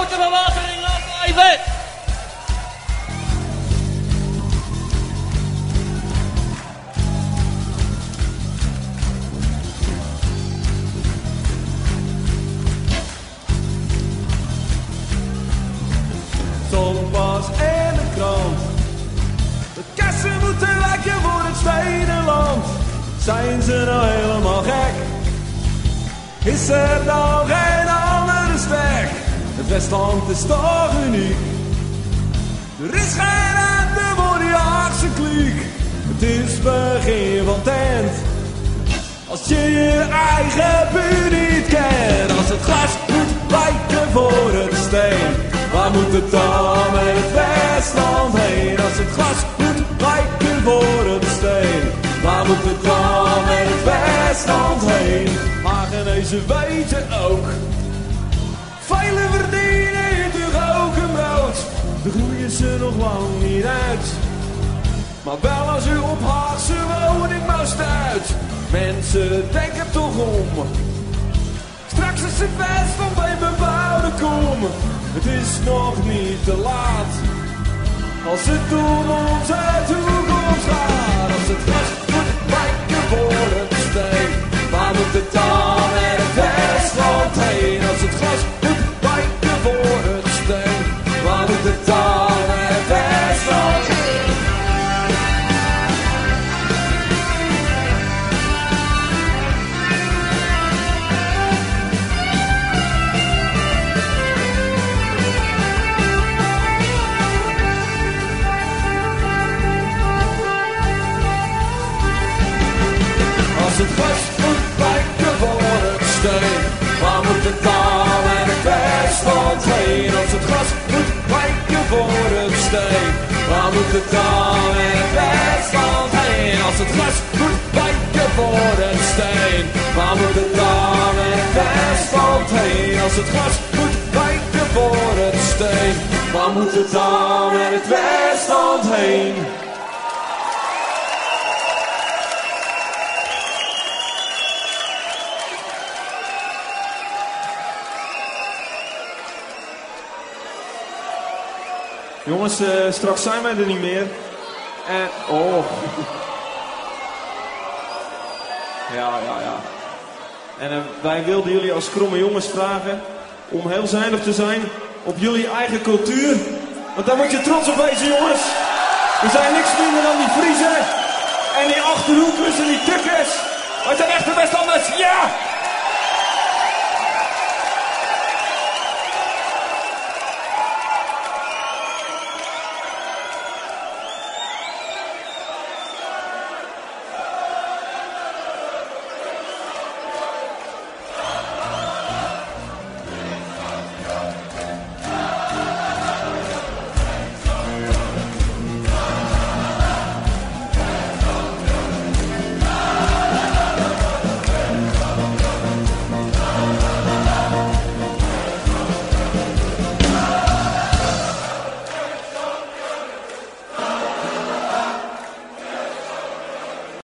grote verwatering afblijven. Stond pas in de krant. De kassen moeten lekker voor het stedenland. Zijn ze nou helemaal gek? Is er dan geen andere stek? Het Westland is toch uniek. Er is geen einde voor die Haagse kliek. Het is begin van tent. Als je je eigen buurt niet kent. Als het glas moet wijken voor het steen. Waar moet het dan met het Westland heen? Als het glas moet wijken voor het steen. Waar moet het dan met het Westland heen? Hagenezen weten ook. Velen verdienen hier toch ook een brood. De groeien ze nog lang niet uit. Maar wel als u op Haagse woning moest uit. Mensen denken toch om. Straks is het Westland bij bebouwde kom. Het is nog niet te laat. Als het om onze toekomst gaat. Als het glas moet wijken voor het steen. Waar moet het dan met het Westland heen? Als het glas moet wijken voor het steen. Waar moet het dan met het Westland heen? Als het glas moet wijken voor het steen. Waar moet het dan met het Westland heen? Als het glas moet wijken voor het steen. Waar moet het dan met het Westland heen? Als het glas moet wijken voor het steen. Waar moet het dan met het Westland heen? Als het glas moet wijken voor het steen. Waar moet het dan met het Westland heen? Jongens, straks zijn wij er niet meer. Oh. Ja. En wij wilden jullie als kromme jongens vragen om heel zuinig te zijn op jullie eigen cultuur. Want daar moet je trots op wezen, jongens. We zijn niks minder dan die Friezen en die Achterhoekers en die Tukkers. Wij zijn echte Westlanders, ja!